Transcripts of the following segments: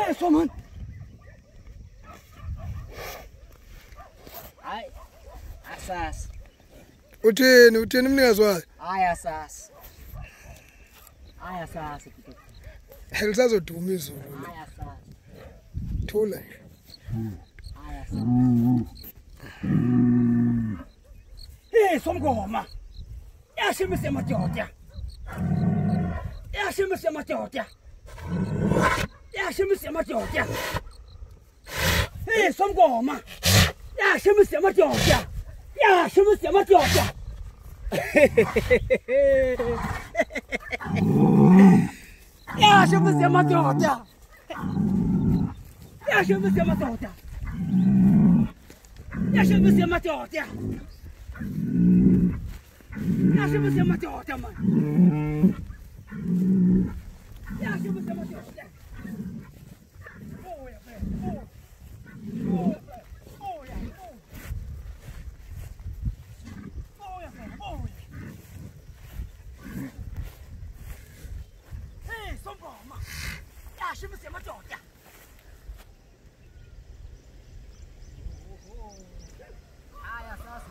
锁门。Hai. Asas. Utheni mnikazi wayo? Hayi asas. Hayi asas. Elisazoduma izulu. Hayi asas. Thula nje. Hayi asas. Somgoma. Yashimisa madoda. Yashimisa madoda. Yashimisa madoda. Somgoma. Yashimisa madoda. Yashimisa madoda. Yashimisa madoda. Yashimisa madoda. Yashimisa madoda. Yashimisa madoda man. Yashimisa madoda. Oh yeah, man. Oh. Oh yeah. Oh yeah, man. Oh yeah. Hey, somgoma. Yashimisa madoda. Aya sasa.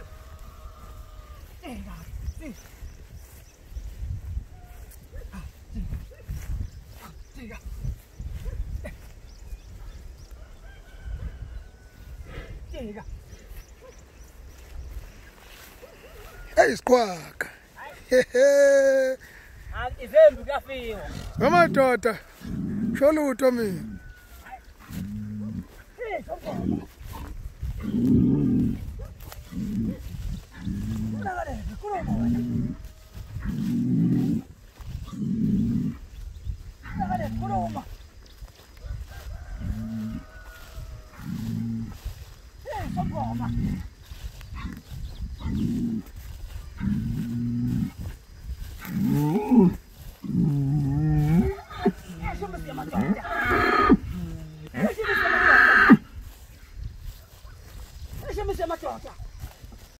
Hey sikwaka. Izembu kuyafika. Ngamadoda. Sholutho mina. Hey, somgoma. Kuroma. Hey, somgoma.